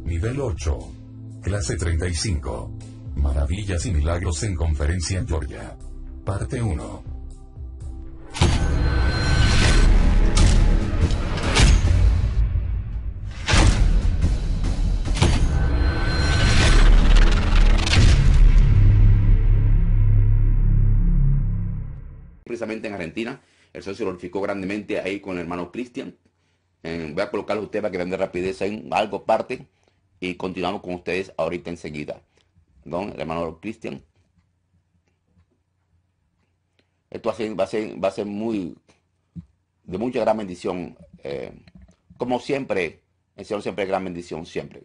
Nivel 8. Clase 35. Maravillas y milagros en Conferencia Georgia. Parte 1. Precisamente en Argentina, el Señor se glorificó grandemente ahí con el hermano Cristian. Voy a colocarle a usted para que vean de rapidez en algo parte y continuamos con ustedes ahorita enseguida. ¿No? El hermano Cristian. Esto va a ser muy de mucha gran bendición. Como siempre, el Señor siempre es gran bendición, siempre.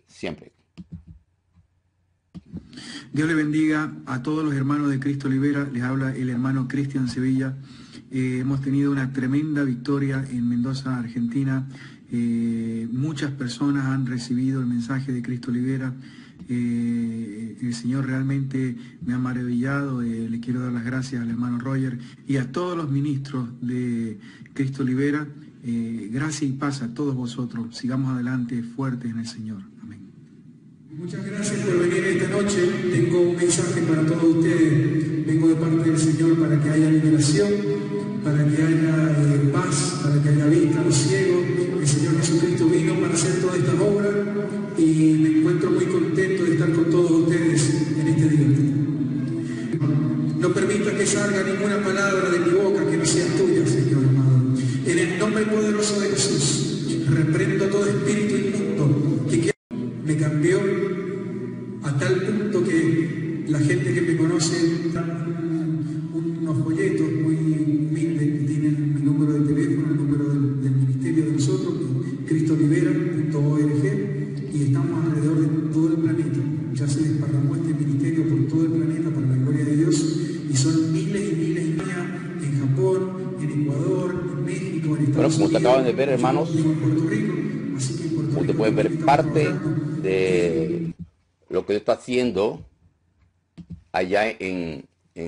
Dios le bendiga a todos los hermanos de Cristo Libera. Les habla el hermano Cristian Sevilla. Hemos tenido una tremenda victoria en Mendoza, Argentina. Muchas personas han recibido el mensaje de Cristo Libera. El Señor realmente me ha maravillado. Le quiero dar las gracias al hermano Roger y a todos los ministros de Cristo Libera. Gracia y paz a todos vosotros. Sigamos adelante fuertes en el Señor. Amén. Muchas gracias por venir esta noche. Tengo un mensaje para todos ustedes. Vengo de parte del Señor para que haya liberación, para que haya paz, para que haya vista a los ciegos. El Señor Jesucristo vino para hacer todas estas obras y me encuentro muy contento de estar con todos ustedes en este día. No permita que salga ninguna palabra de mi boca que no sea tuya, Señor amado. En el nombre poderoso de Jesús, reprendo todo espíritu inmundo que me cambió a tal punto que la gente que me conoce dan unos folletos muy humildes que tienen mi número de teléfono, el número del ministerio de nosotros, cristolibera.org, y estamos alrededor de todo el planeta. Ya se desparramó este ministerio por todo el planeta para la gloria de Dios, y son miles y miles en Japón, en Ecuador, en México, en Estados Unidos. Bueno, como te acaban de ver, hermanos, en Puerto Rico, así que en Puerto usted Rico puede ver parte de lo que Dios está haciendo allá en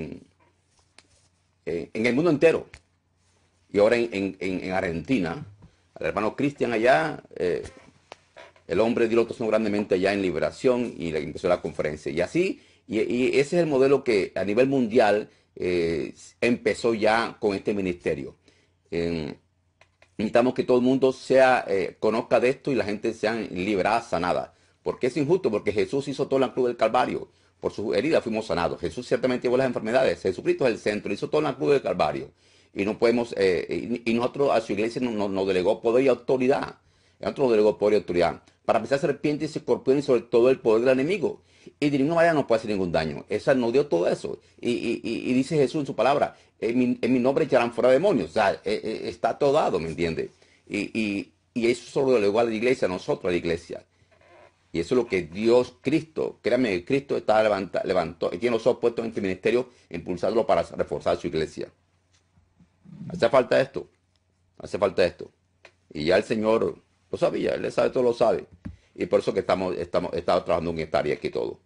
el mundo entero. Y ahora en Argentina, al hermano Cristian allá, el hombre dio la actuación grandemente allá en liberación y le empezó la conferencia. Y así, y ese es el modelo que a nivel mundial empezó ya con este ministerio. Necesitamos que todo el mundo conozca de esto y la gente sea liberada, sanada. Porque es injusto, porque Jesús hizo todo en la cruz del Calvario. Por sus heridas fuimos sanados. Jesús ciertamente llevó las enfermedades. Jesucristo es el centro, hizo todo en la cruz del Calvario. Y no podemos, y nosotros a su iglesia nos delegó poder y autoridad. Nosotros nos delegó poder y autoridad para pisar serpientes y escorpiones y sobre todo el poder del enemigo. Y de ninguna manera nos puede hacer ningún daño. Esa nos dio todo eso. Y dice Jesús en su palabra, en mi nombre echarán fuera demonios. O sea, está todo dado, ¿me entiende? Y eso solo lo delegó a la iglesia, a nosotros, a la iglesia. Y eso es lo que Dios, Cristo, créame, Cristo está levantó y tiene los ojos puestos en este ministerio, impulsándolo para reforzar su iglesia. Hace falta esto. Y ya el Señor lo sabía, Él sabe, todo lo sabe. Y por eso que estamos trabajando en esta área aquí todo.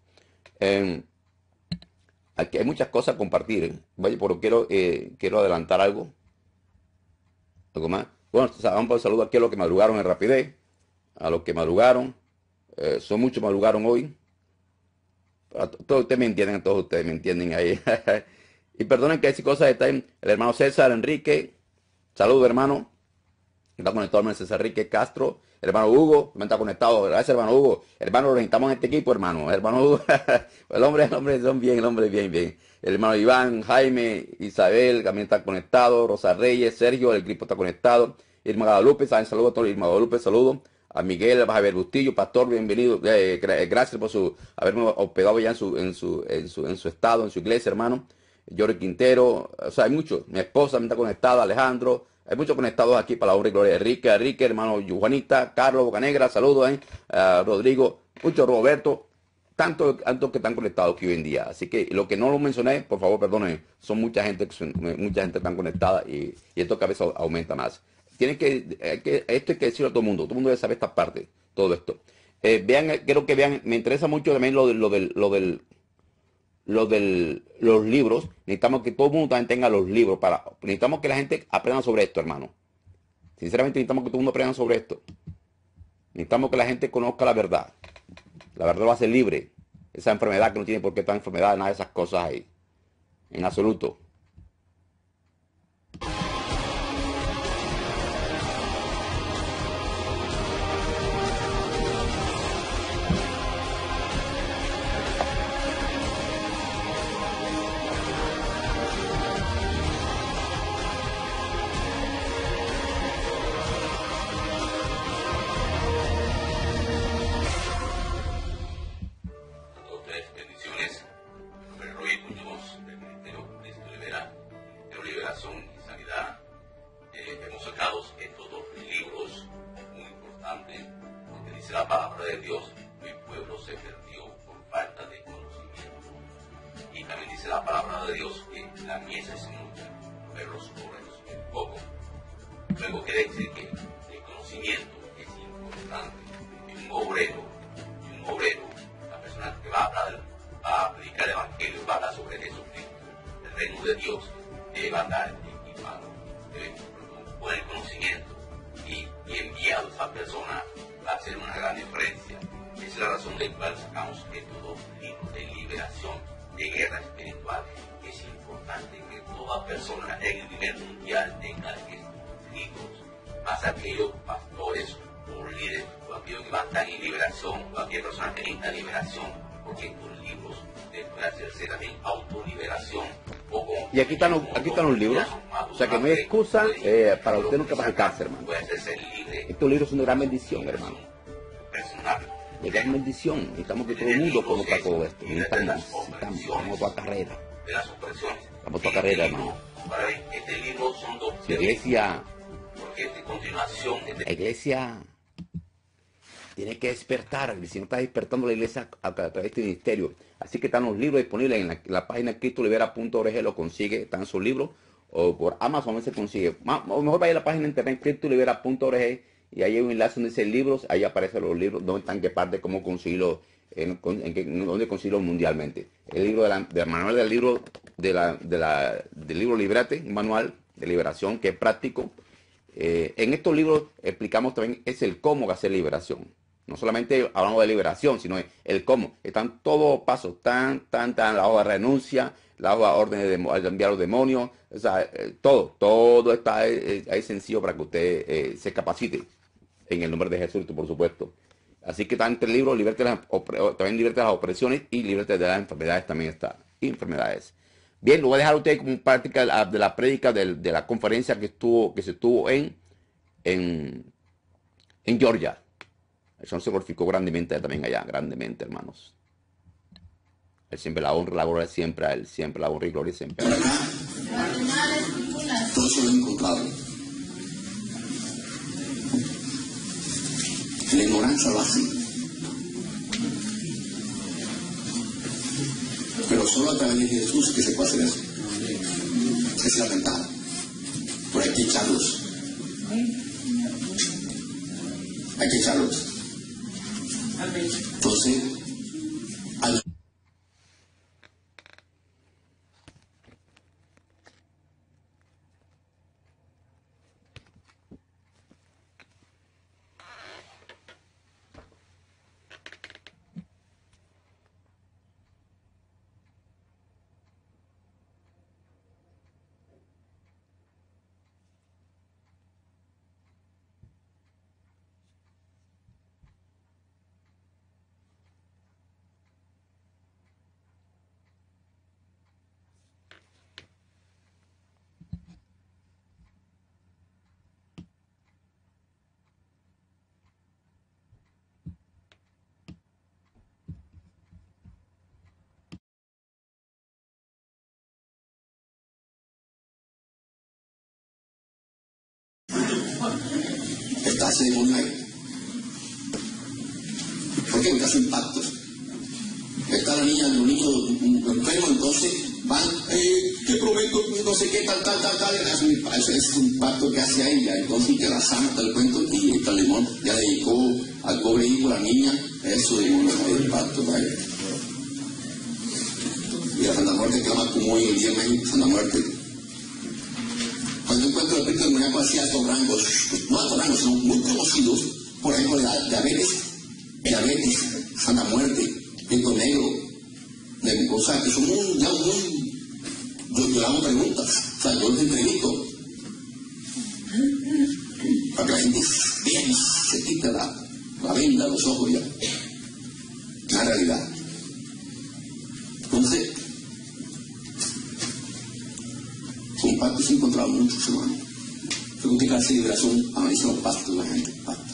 Aquí hay muchas cosas a compartir. Vaya, pero quiero adelantar algo. ¿Algo más? Bueno, vamos a saludar aquí a los que madrugaron en rapidez. A los que madrugaron. Son muchos madrugaron hoy. Todos ustedes me entienden, todos ustedes me entienden ahí. Y perdonen que hay cosas que están. El hermano César Enrique. Saludos, hermano. Está conectado el César Enrique Castro. El hermano Hugo también está conectado. Gracias, hermano Hugo. Hermano, lo necesitamos en este equipo, hermano. Hermano Hugo. el hombre son bien, el hombre bien. El hermano Iván, Jaime, Isabel también está conectado. Rosa Reyes, Sergio, el equipo está conectado. Irma Guadalupe, saludos a todos. Irma Guadalupe, saludos. A Miguel Javier Bustillo, pastor, bienvenido. Gracias por haberme hospedado ya en su estado, en su iglesia, hermano. Jorge Quintero, o sea, hay muchos. Mi esposa también está conectada, Alejandro. Hay muchos conectados aquí para la honra y gloria de Enrique, hermano Juanita, Carlos Bocanegra, saludos, Rodrigo, mucho Roberto, tantos que están conectados aquí hoy en día. Así que lo que no lo mencioné, por favor, perdonen, son mucha gente que están conectada y esto cada vez aumenta más. Esto hay que decirlo a todo el mundo debe saber esta parte, todo esto. Quiero que vean, me interesa mucho también lo de los libros. Necesitamos que todo el mundo también tenga los libros. Necesitamos que la gente aprenda sobre esto, hermano. Sinceramente necesitamos que todo el mundo aprenda sobre esto. Necesitamos que la gente conozca la verdad. La verdad lo hace libre. Esa enfermedad que no tiene por qué estar enfermedad, nada de esas cosas ahí. En absoluto. La palabra de Dios, mi pueblo se perdió por falta de conocimiento. Y también dice la palabra de Dios que la mies es mucha, pero los obreros es poco. Luego quiere decir que el conocimiento es importante. Y un obrero, la persona que va a predicar el evangelio, va a hablar sobre Jesucristo, el reino de Dios, va a estar equipado con el conocimiento y enviado a esa persona va a hacer una gran diferencia. Esa es la razón de la cual sacamos estos 2 libros de liberación, de guerra espiritual. Es importante que toda persona en el nivel mundial tenga estos libros, más aquellos pastores o líderes o aquellos que van a estar en liberación, o aquella persona que necesita liberación, porque estos libros pueden hacerse también autoliberación. Y aquí están los libros, o sea que no hay excusa para usted nunca practicarse, hermano. Estos libros son de gran bendición, hermano. De gran bendición. Necesitamos que todo el mundo conozca todo esto. Necesitamos toda carrera. Vamos toda carrera, hermano. La iglesia tiene que despertar. Si no está despertando la iglesia a través de este ministerio. Así que están los libros disponibles en la página cristolibera.org, lo consigue, están sus libros, o por Amazon se consigue. O mejor vaya a la página de internet cristolibera.org y ahí hay un enlace donde dice libros, ahí aparecen los libros, dónde están, qué parte, cómo conseguirlos, dónde conseguirlos mundialmente. El libro del manual del libro del libro Librate, un manual de liberación que es práctico. En estos libros explicamos también es el cómo hacer liberación. No solamente hablamos de liberación, sino el cómo. Están todos pasos, tan la hoja de renuncia, la hoja de órdenes de enviar a los demonios, o sea, todo está ahí sencillo para que usted se capacite en el nombre de Jesús, por supuesto. Así que están 3 libros, también liberte de las opresiones y liberte de las enfermedades, también está, enfermedades. Bien, lo voy a dejar a usted como práctica de la prédica de la conferencia que se estuvo en Georgia. El Señor se glorificó grandemente también allá, grandemente, hermanos. Él siempre la honra, la gloria siempre a Él, siempre la honra y gloria siempre a Él. Todo eso lo he encontrado. La ignorancia lo hace. Pero solo a través de Jesús que se puede hacer eso. Esa es la ventaja. Pero hay que echarlos. Hay que echarlos. Entonces, está ese demonio ahí. ¿Por qué? Porque hace impactos. Está los niños enfermos, entonces van, ¿qué prometo? No sé qué, tal. Eso es un pacto que hace a ella. Entonces que la sana, tal cuento, y el limón ya le dedicó al pobre hijo, a la niña, eso de el pacto para ella. Y la Santa Muerte clama como hoy el día de México, Santa Muerte. Cuando encuentro el espíritu demoníaco así altos rangos, no altos rangos, sino muy conocidos, por ejemplo, de Abeles, diabetes, Santa Muerte, Viento Negro, o sea, que son muy, yo hago preguntas, o sea, yo les entrevisto, para que la gente vea y se quita la venda de los ojos ya, la realidad. Entonces, con pactos he encontrado muchos hermanos. Según qué clase de liberación analizan los pactos de la gente,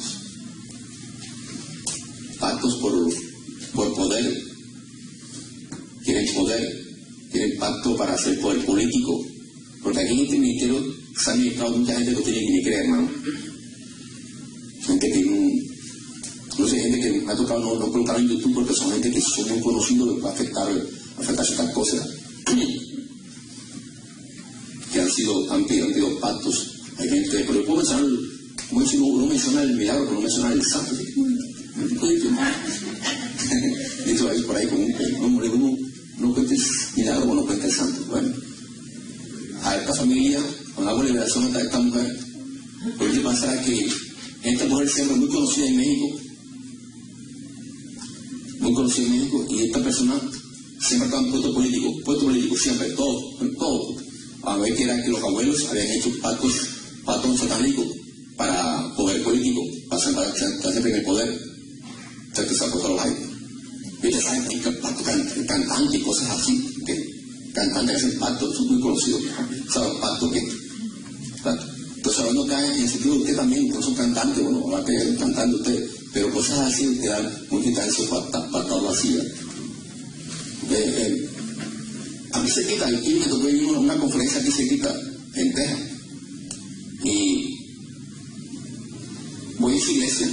pactos por poder, quieren pacto para hacer poder político, porque aquí en este ministerio se ha administrado mucha gente que no tiene que ni creer, hermano. Gente que no sé, gente que me ha tocado no colocar en YouTube porque son gente que son muy conocidos para afectar ciertas cosas que han pedido pactos. Hay gente, pero yo puedo mencionar, como dice, uno menciona el milagro, pero no menciona el santo. Dicho ahí por ahí como uno no cuenta el milagro o no cuenta el santo. Bueno, a esta familia, cuando hago liberación a esta mujer, lo que pasa es que esta mujer se muy conocida en México, y esta persona siempre estaba en puesto político, siempre, todo. A ver que era que los abuelos habían hecho pactos satánicos para poder político, para estar siempre en el poder, o sea, que se ha puesto los aires. Y ustedes saben que hay cantantes y cosas así, que cantantes hacen pactos, son muy conocidos, ¿saben? Pactos que... Entonces, ahora no caen en el sentido de usted también, no son cantantes, bueno, ahora que es cantante usted, pero cosas así te dan mucha intención para así. A mí se quita, aquí me tocó ir a una conferencia que se quita en Texas, y voy a esa iglesia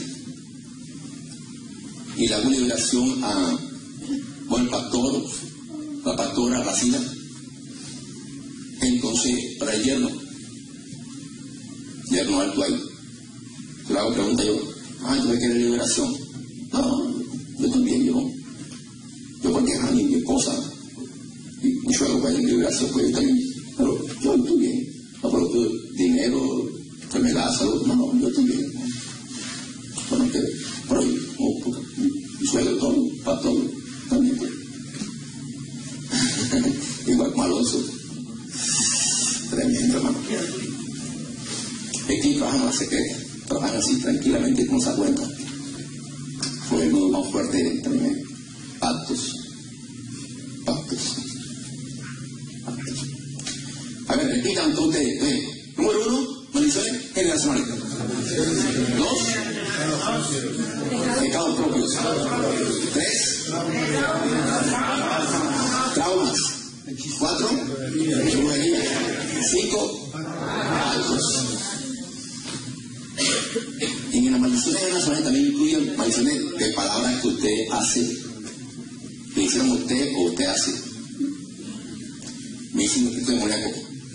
y le hago liberación el pastor, la pastora Racina. Entonces, para el yerno alto ahí, le hago pregunta yo, ¿tú me quieres liberación? No, yo también, yo cualquier año, mi esposa y mi suegro vaya en liberación, pues yo también, pero yo estoy bien, no, pero tú, dinero, enfermedad, salud, no, yo estoy bien. Bueno, que por ahí, mi suegro, todo, para todo, también. Igual como Alonso, tremendo, hermano. Aquí trabajan a la secreta, trabajan así tranquilamente con esa cuenta. Fue el nudo más fuerte entre pactos. A ver, repitan entonces ustedes. Número 1, maldiciones generacionales. 2, pecados propios. 3, traumas. 4, brujería. 5, pactos. En las maldiciones generacionales también incluyen maldiciones de palabras que usted hace, que hicieron usted o usted hace. Me dicen un espíritu demoníaco.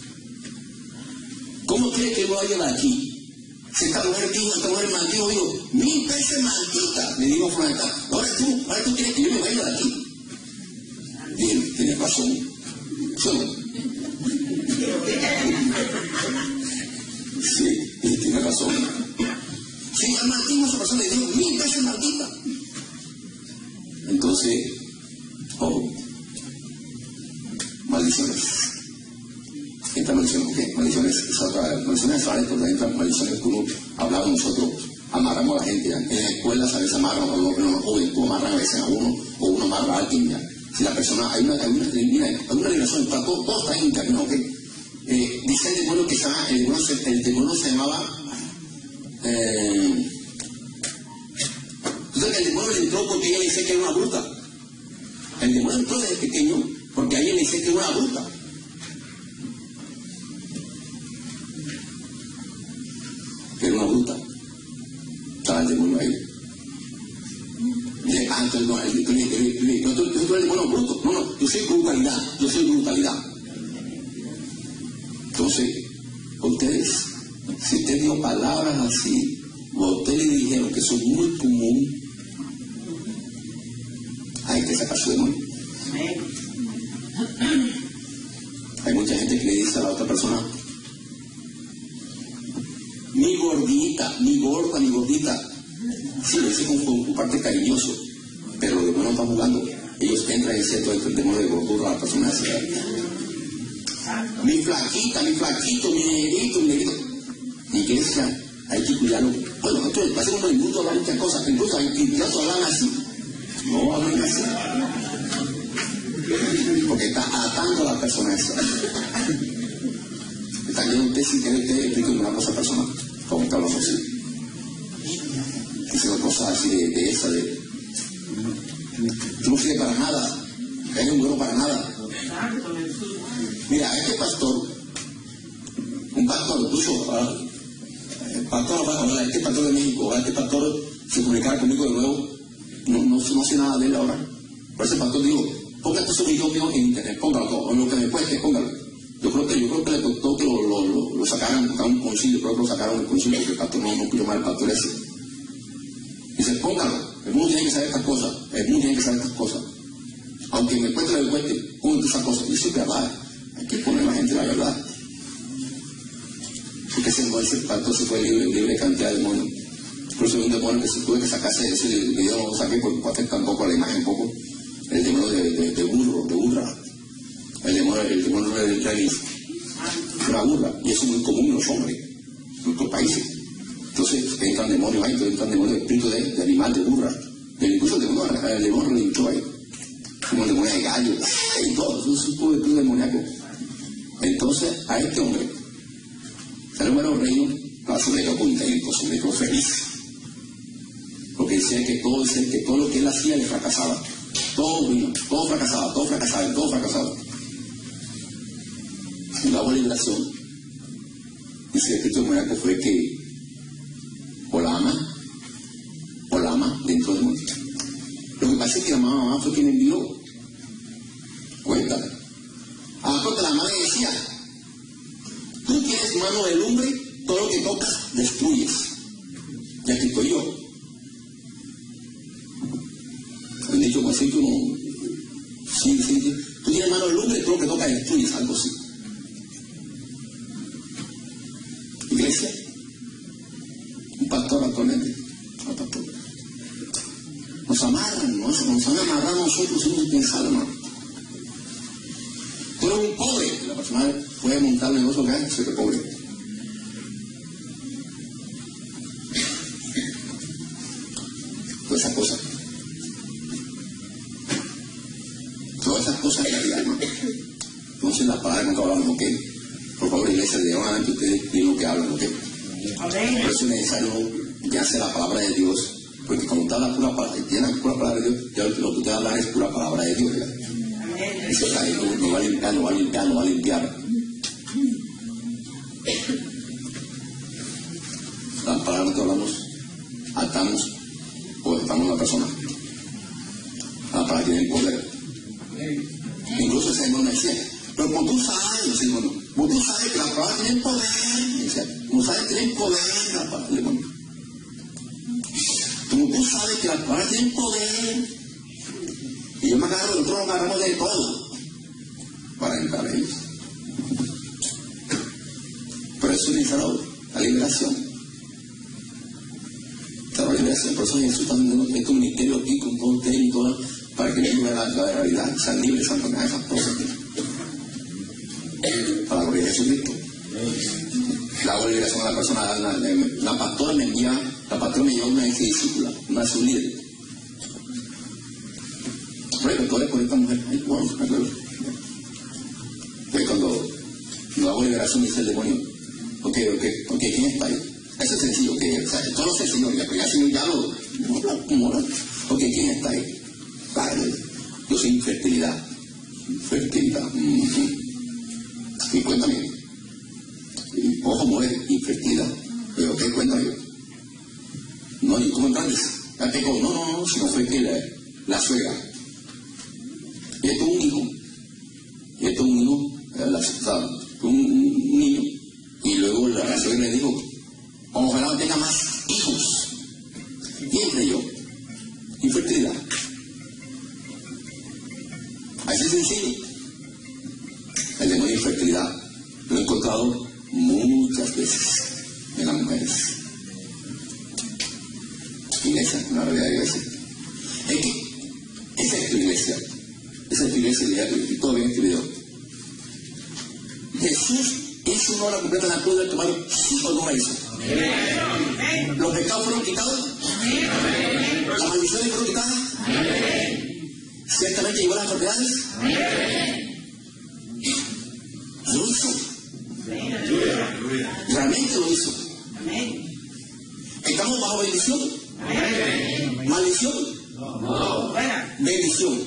¿Cómo cree que lo va a llevar aquí? Si esta mujer dijo, esta mujer maldijo, digo, 1000 veces maldita. Le digo a Florenta, ahora tú quieres que yo me vaya de aquí. Dije, tienes razón. Solo. Sí, tiene razón. Si el maldijo a esa persona le digo, 1000 veces maldita. Entonces, maldiciones. Estas maldiciones, ¿qué? Maldiciones sexuales, porque entran maldiciones que uno hablaba nosotros, amarramos a la gente. En la escuela a veces amarran a los jóvenes, amarran a veces a uno, o uno amarra a alguien ya. Si la persona, hay una relación, todos están en camino, ¿ok? Dice el demonio que estaba, el demonio se llamaba, entonces el demonio le entró porque ella le decía que era una bruta. El demonio entró desde pequeño porque a ella le decía que era una bruta. Que era una bruta. Estaba el demonio ahí. Entonces no, tú eres demonio bruto. No, yo soy brutalidad. Entonces, ustedes, si usted dio palabras así, o ustedes le dijeron que son muy común, hay que sacar su demonio. Hay mucha gente que le dice a la otra persona, mi gordita, mi gorda, mi gordita. Sí, lo dice con parte cariñoso, pero los demonios están jugando. Ellos entran y dicen todo el demonio de gordura a la persona esa. Mi flaquita, mi flaquito, mi negrito, mi negrito. Iglesia, hay que cuidarlo. Bueno, entonces, va a ser un buen mundo hablar muchas cosas, incluso hay que hablan así. No hablen así. Porque está atando a la persona esa. Está viendo usted sin querer que explique una cosa personal, como está hablando así. Diciendo cosas así de esa, de tú no sirves para nada, eres un bueno para nada. Mira, este pastor, un pastor, incluso el pastor, este pastor de México, este pastor se comunicara conmigo de nuevo, no sé nada de él ahora. Por ese pastor digo, ponga este video mío en internet, póngalo, o lo que me cueste, póngalo. Yo creo que le costó que lo sacaran a un concilio, creo que lo sacaron del concilio, porque el pastor no pudo llamar al pastor ese. Dice, póngalo, el mundo tiene que saber estas cosas, el mundo tiene que saber estas cosas. Aunque me cueste lo que cueste, pongan esas cosas. Y eso es verdad, hay que poner a la gente la verdad. Porque ese pastor se fue libre de cantidad de demonios. Incluso un demonio que se tuve que sacarse ese video, no lo saqué porque puede afectar un poco a la imagen, un poco. El demonio de burra. El demonio del raíz. Una burra. Y eso es muy común en los hombres, en nuestros países. Entonces entran demonios ahí, entran demonios de espíritu de animal, de burra. Incluso el demonio le hinchó ahí. Como el demonio de gallo, y todo. Eso es un poco de espíritu demoníaco. Entonces, a este hombre, el número reino, se le dio contento, se le dio feliz. Porque decía que todo lo que él hacía le fracasaba. Todo fracasaba. En la liberación, dice el espíritu demoníaco fue que o la ama dentro del mundo. Lo que pasa es que la mamá fue quien envió. Cuéntale. Porque la madre decía, tú tienes mano de lumbre, todo lo que tocas destruyes. Ya que estoy yo. Han dicho como así como, sí, tú tienes mano de lumbre, todo lo que tocas destruyes, algo así. Iglesia, un pastor actualmente, nos amarran, nos han amarrado a nosotros sin pensar, hermano. Tú eres un pobre, la persona puede montar un negocio que se te pobre. Todas esas cosas en realidad, hermano. Entonces la palabra que hablamos, ¿ok? Por favor, iglesia, de ahora adelante ustedes tienen lo que hablan, ¿ok? Por eso es necesario ya hacer la palabra de Dios, porque como está la pura palabra de Dios, ya lo que usted habla es pura palabra de Dios, ¿verdad? Eso está ahí, no va a limpiar. La palabra que hablamos, atamos o estamos en la persona. La palabra tiene el poder. Incluso ese hermano me decía, pero como tú sabes, hermano, como tú sabes que la palabra tiene poder, como sabes que tiene poder la palabra, hermano. Como tú sabes que la palabra tiene poder. Y yo me agarro, nosotros nos agarramos de todo para entrar a ellos. Pero eso es necesario la liberación. La liberación, por eso Jesús está dando este ministerio aquí con todo ustedes y todo, para que vivan la realidad, sean libres, sean de esas cosas. Para la gloria de Jesucristo. La liberación a la persona, la pastora me llevó una discípula, una de sus líderes. Pastores por esta mujer, ay, wow, me acuerdo. Entonces cuando no hago liberación dice el demonio, ok, ¿quién está ahí? Eso es sencillo, ok, o sea, todo lo sencillo, ya lo, ok, ¿quién está ahí? Padre, yo soy fertilidad. Y cuéntame, ojo, mujer, infertilidad. Pero, ¿qué cuéntame? No, ¿y cómo entrandes? No, si no fue que la suegra. Y esto es un hijo, un niño. Y luego la suegra le dijo, ojalá no tenga más hijos. Y entre yo, infertilidad. Así es sencillo. El demonio de infertilidad lo he encontrado muchas veces en las mujeres. Iglesia, iglesia. Esa es tu iglesia y todo bien en este video. Jesús hizo una obra completa en la cruz del Calvario, sí o no la hizo. Los pecados fueron quitados. Las maldiciones fueron quitadas. Ciertamente llevó las enfermedades. Lo hizo. Realmente lo hizo. ¿Estamos bajo bendición? ¿Maldición? Bendición.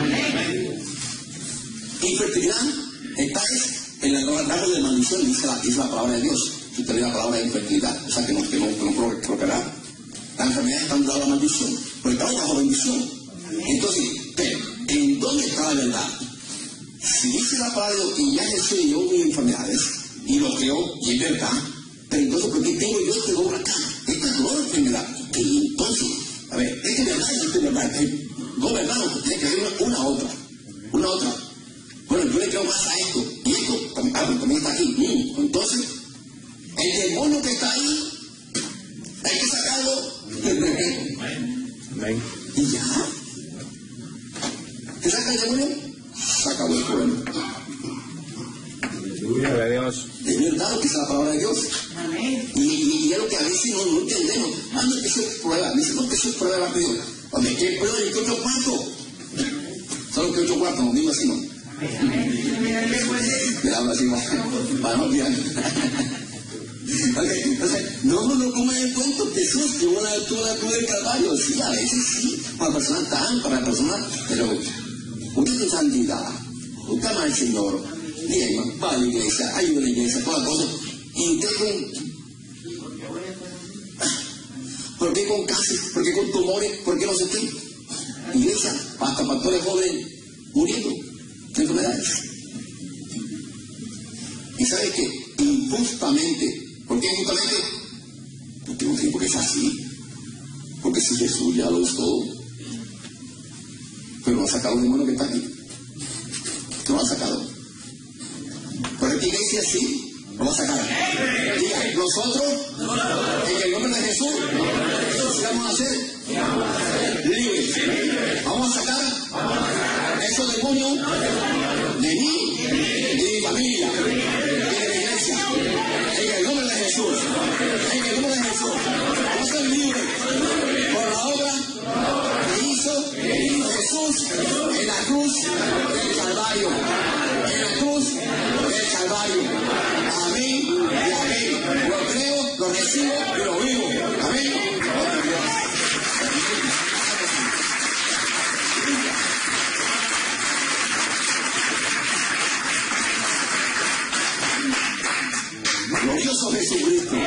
Infertilidad está en el rango de maldición, dice la palabra de Dios. Si usted lee la palabra de infertilidad, o sea que no procreará. Las enfermedades están dadas a la maldición, pero estamos bajo bendición. Entonces, pero, ¿en dónde está la verdad? Si dice la palabra de Dios y ya Jesús llevó mis enfermedades y lo creó y es verdad, pero entonces, ¿por qué tengo yo este dolor acá? Esta es no enfermedad. Y entonces, a ver, esta es verdad y esta es verdad. No, verdad, no, tiene que haber una a otra. Una a otra. Bueno, yo le creo más a esto y esto, también está aquí. Entonces, el demonio que está ahí, hay que sacarlo. Amén. Y ya. ¿Qué saca el demonio? Se acabó el problema. Gloria a Dios. Es verdad lo que es la palabra de Dios. Y es lo que a veces no entendemos. Anda que eso es prueba. Dice, no, que eso es prueba rápido. Hombre, ¿qué prueba? ¿Y qué 8 cuartos? Solo que 8 cuartos, no digo así, ¿no? Le hablo así, para no olvidar. Okay, entonces, no comen el cuento. Jesús tuvo la cruz del Calvario. Sí, a veces sí. Para personas tan, para personas, pero usted es santidad. Usted ama al Señor. Bien, va a la iglesia, ayuda a la iglesia, todas las cosas. Y usted ¿por qué con cáncer? ¿Por qué con tumores? ¿Por qué no sé qué? Iglesia, hasta pastores jóvenes muriendo de enfermedades. ¿Y sabe qué? Injustamente. ¿Por qué injustamente? Porque es así. Porque si Jesús ya lo es todo. Pero no ha sacado el demonio que está aquí. No lo ha sacado. Pero esta iglesia sí, lo va a sacar. Diga, nosotros, en el nombre de Jesús, ¿qué vamos a hacer? Libres. Vamos a sacar esos demonios de mí y de mi familia y de la iglesia. En el nombre de Jesús. En el nombre de Jesús. Vamos a ser libres por la obra que hizo Jesús en la cruz del Calvario. En la cruz del Calvario. Amén y amén. Lo creo, lo recibo y lo vivo. Amén. Glorioso Jesucristo.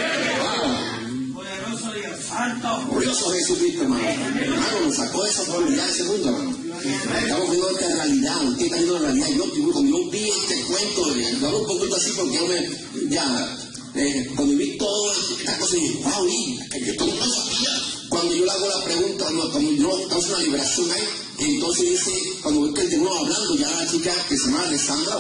Glorioso Jesucristo, hermano. Hermano, nos sacó de esa probabilidad de ese mundo, hermano. Estamos viendo esta realidad. Usted está viendo la realidad. Cuando yo vi este cuento, yo hablo un poquito así porque cuando vi todas estas cosas, dije, wow, yo todo no sabía. Cuando yo le hago la pregunta, cuando yo hago una liberación ahí, entonces dice, cuando veo que el demonio hablando, ya la chica que se llama Alessandra,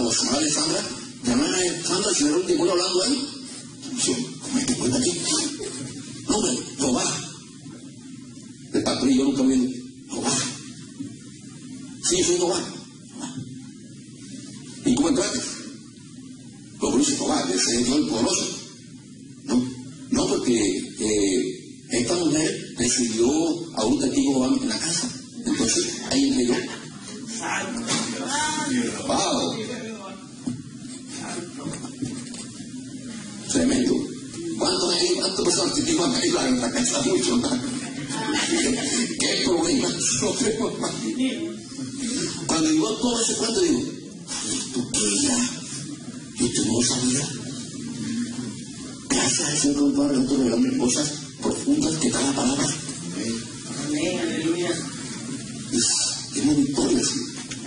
se ve un demonio hablando ahí. Yo, ¿cómo te cuenta aquí? No, hombre, Jehová. El pastor y yo nunca viendo, Jehová. Sí, soy Jehová. ¿Y cómo entraste? Lo conoce Jehová, ese es Dios poderoso. No, porque esta mujer recibió a un testigo en la casa. Entonces, ahí entré yo. ¡Wow! Tremendo. ¿Cuántas personas testigos han caído en la casa? Mucho. ¿Qué problema? Cuando digo todo ese cuento, digo, ¿esto qué era? Yo no sabía. Gracias al Señor por revelarme cosas profundas que da la palabra. Amén, aleluya. Tenemos victoria, sí.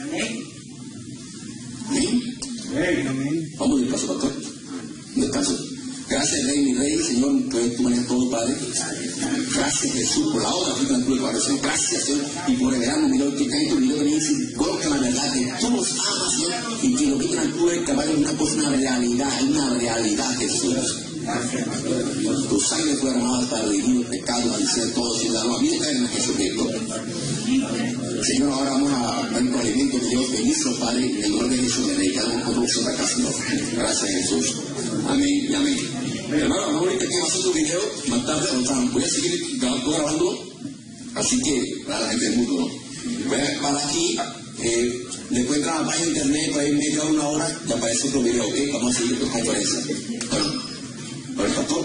Amén. Vamos a descanso, pastor. Descanso. Gracias, Rey, mi Rey, Señor, que tú manejas todo, Padre. Gracias, Jesús, por la obra que tú has hecho. Gracias, Señor, y por revelarnos, Señor, que cae tu video de mí, coloca la verdad, que tú nos amas, Señor, y que lo que tú del caballo es una cosa, una realidad, Jesús. Tu sangre fue derramada para redimir pecados, maldecir todos y darnos vida eterna en Jesucristo. Señor, ahora vamos a ver un alimento de Dios, bendición, Padre, en el nombre de Jesús, le dedicamos con producción de casa. Gracias, Jesús. Amén y amén. Hermano, vamos ahorita que va a hacer un video, más tarde, voy a seguir grabando, así que para la gente del mundo, ¿no? Voy a parar aquí, después entra a la página de internet, por ahí media hora, una hora, y aparece otro video, ¿ok? Vamos a seguir con conferencia. Bueno, para el pastor,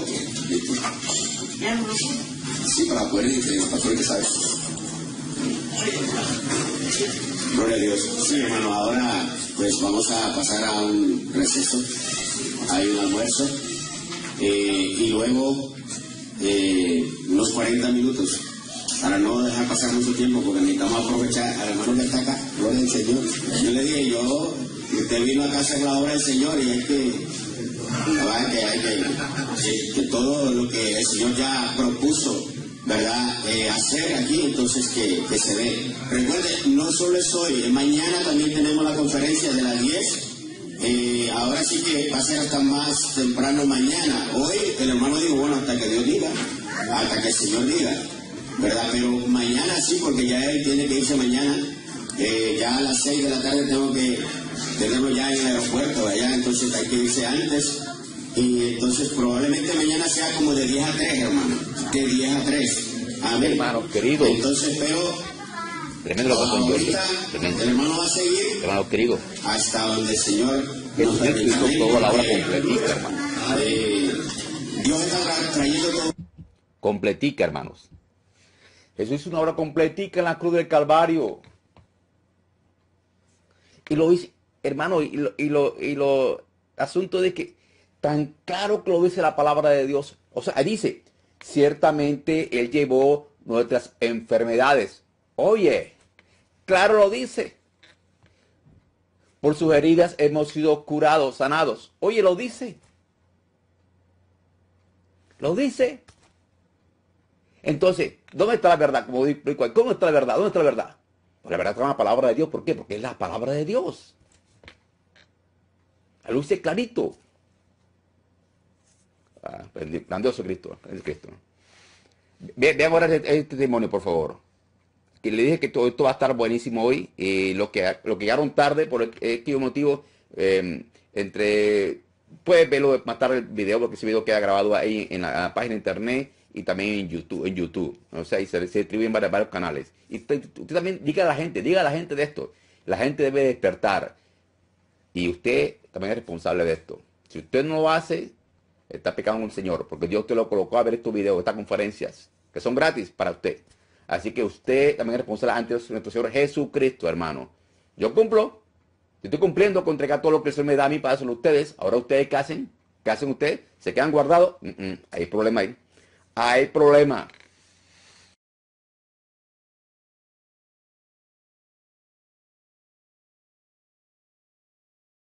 sí, para poder ir, el pastor que sabe. Gloria a Dios. Sí, hermano, ahora pues vamos a pasar a un receso, hay un almuerzo, y luego unos 40 minutos, para no dejar pasar mucho tiempo, porque necesitamos aprovechar al hermano que está acá, gloria al Señor. Yo le dije, usted vino acá a hacer la obra del Señor y hay que todo lo que el Señor ya propuso, ¿verdad? Hacer aquí, entonces que se ve. Recuerden, no solo es hoy, mañana también tenemos la conferencia de las 10. Ahora sí que va a ser hasta más temprano mañana. Hoy el hermano dijo, bueno, hasta que Dios diga, hasta que el Señor diga, ¿verdad? Pero mañana sí, porque ya él tiene que irse mañana. Ya a las 6 de la tarde tengo que tenerlo ya en el aeropuerto, allá, entonces hay que irse antes. Y entonces probablemente mañana sea como de 10 a 3, hermano. De 10 a 3. Amén. Hermano querido. Entonces, pero tremendo lo que pasó en Georgia. Tremendo. El hermano va a seguir. Hermano querido. Hasta donde el Señor nos permita. Toda la obra completica, hermano. Dios está trayendo todo. Completica, hermanos. Jesús hizo una obra completica en la cruz del Calvario. Y lo dice, hermano, y lo asunto de que tan claro que lo dice la palabra de Dios. O sea, dice, ciertamente Él llevó nuestras enfermedades. Oye, claro lo dice. Por sus heridas hemos sido curados, sanados. Oye, lo dice. Lo dice. Entonces, ¿dónde está la verdad? ¿Cómo está la verdad? ¿Dónde está la verdad? Pues la verdad está en la palabra de Dios. ¿Por qué? Porque es la palabra de Dios. Lo dice clarito. Grandioso Cristo. Es Cristo. Vean ahora este testimonio, por favor. Que le dije que todo esto va a estar buenísimo hoy. Lo que llegaron tarde, por este motivo, puedes verlo más tarde el video, porque ese video queda grabado ahí en la página de internet y también en YouTube. O sea, y se distribuye en varios canales. Y usted también diga a la gente de esto. La gente debe despertar. Y usted también es responsable de esto. Si usted no lo hace, está pecando con el Señor, porque Dios te lo colocó a ver estos videos, estas conferencias, que son gratis para usted. Así que usted también es responsable ante nuestro Señor Jesucristo, hermano. Yo cumplo. Yo estoy cumpliendo con entregar todo lo que el Señor me da a mí para hacerlo a ustedes. Ahora ustedes, ¿qué hacen? ¿Qué hacen ustedes? ¿Se quedan guardados? Hay problema ahí. Hay problema.